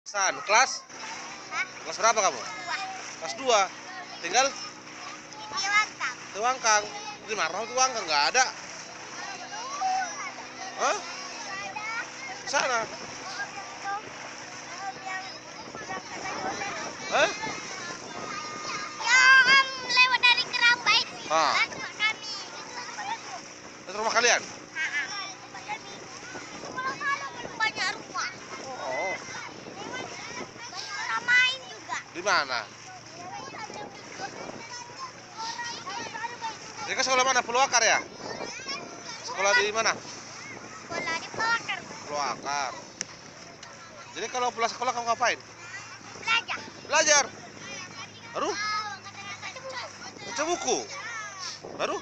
Kelas? Hah? Kelas berapa kamu? Wah, Kelas 2. Tinggal di Wangkang. Tuangkang. Di mana Tuangkang? Nggak ada. Hah? Di sana. Hah? Yang lewat dari Kerambai. Ah. Kan rumah kami. Itu rumah kalian? Banyak rumah. Oh. Orang main juga. Di mana? Jadi ke sekolah mana? Purwakarta ya? Sekolah di mana? Sekolah di Pelakar. Purwakarta. Jadi kalau pulang sekolah kamu ngapain? Belajar. Belajar. Baru? Baca buku. Baru?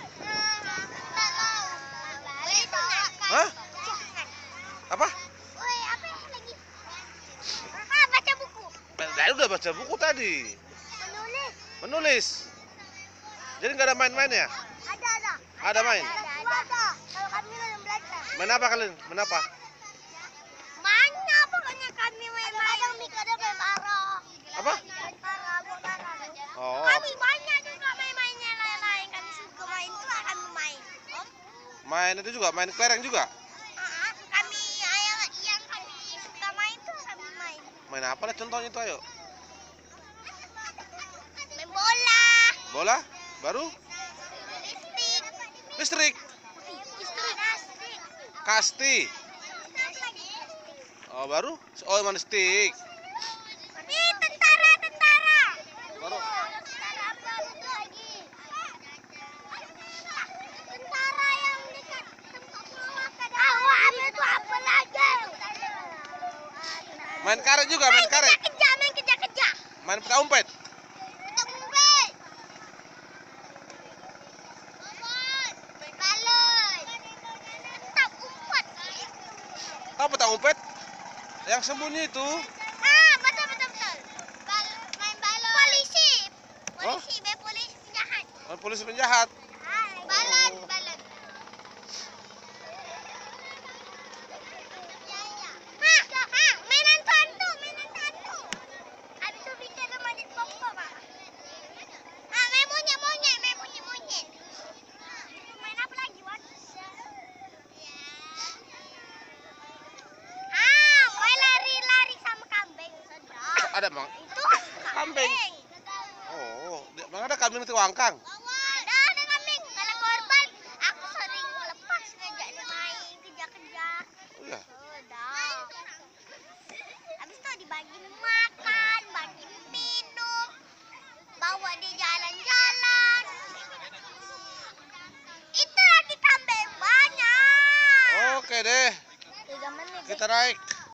Hah? Apa? Woi, apa lagi? Ah, baca buku. Tadi udah baca buku tadi. Menulis. Menulis. Jadi nggak ada main-main ya? Ada. Ada main. Ada. Kalau kami belum belajar. Main apa kalian? Main apa? Banyak pokoknya kami main-main. Kadang main marah. Apa? Buat marah. Oh. Kami banyak juga main-mainnya lain-lain. Kami suka main tuh kami main. Main itu juga, main kelereng juga. Kami yang kami suka main tuh kami main. Main apa lah contohnya itu ayo? Main bola. Bola? Baru? Listrik. Listrik. Listrik. Kasti. Oh baru? Oh main stick. Nih tentara. Baru? Tentara apa lagi? Tentara yang dekat tempat pelawakan. Awak itu apa lagi? Main karet juga, main karet. Main kejar. Main petak umpet. Kita ngumpet. Main balon. Tetap umpet. Tahu petak umpet? Yang sembunyi itu. Betul. Main balon. Polisi. Oh? Polisi penjahat. Main polisi penjahat. Balon. Mainan hantu. Habis itu bicara manit pom-pom. Main monyet. Main apa lagi, Wan? Main lari-lari sama kambing. Sedap. Ada bang? Itu Kambing. Oh, mana ada kambing di Tuangkang? Ada kambing. Kalau korban, aku sering lepas ngajak dia main kejar-kejar. Oh iya. Udah. Habis itu dibagi makan, bagi minum, bawa dia jalan-jalan. Itu lagi kambing banyak. Oke deh, 3 menit. kita naik.